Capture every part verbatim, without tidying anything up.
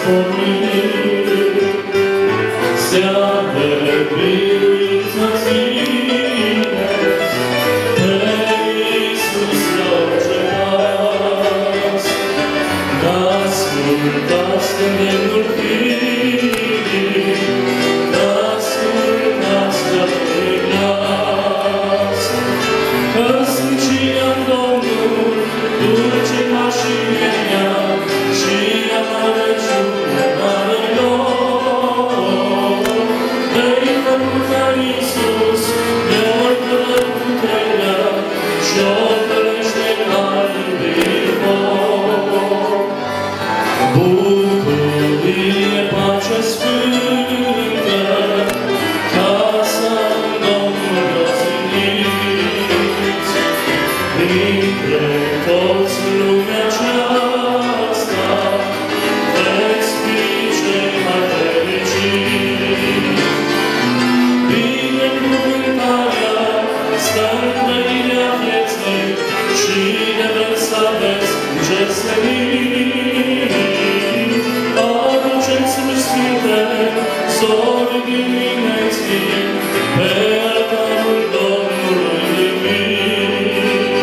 pomni, seamă biruința ține, pe Iisus l-au n-ascultați îndemnul firii, n-ascultați de-apoi glas, că slăcirea-n Domnul, dulce ca și mirea, și amărăciune n-are loc. De-i făcut a Iisus, de oricără puterea, și oricărește al iubirii foc. Bucurie, pace sfântă, casa-n Domnul o ținiți, dintre toți în lumea aceasta, veți fi cei mai fericiți. Binecuvântarea stă în trăirea vieții și de vreți să aveți ce sărit. Aduceți-mi sfinte, zori dimineții, pe altarul Domnului divin.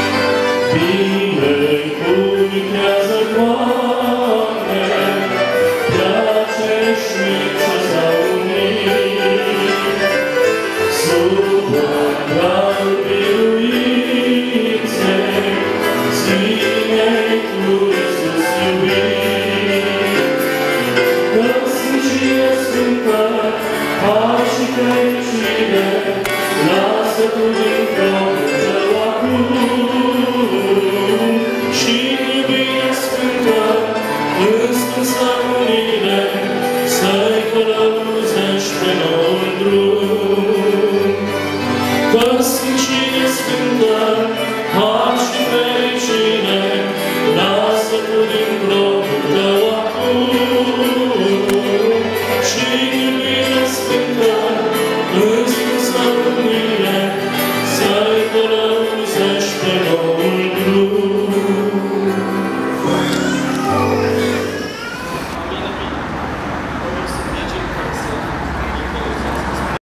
Binecuvintează, Doamne, prea ceșniță s-au unit, sub umbralul biruinței, ține-i Tu, Iisus iubit. Că sfârșire sfântă, pace și fericire, lasă Tu din Domnul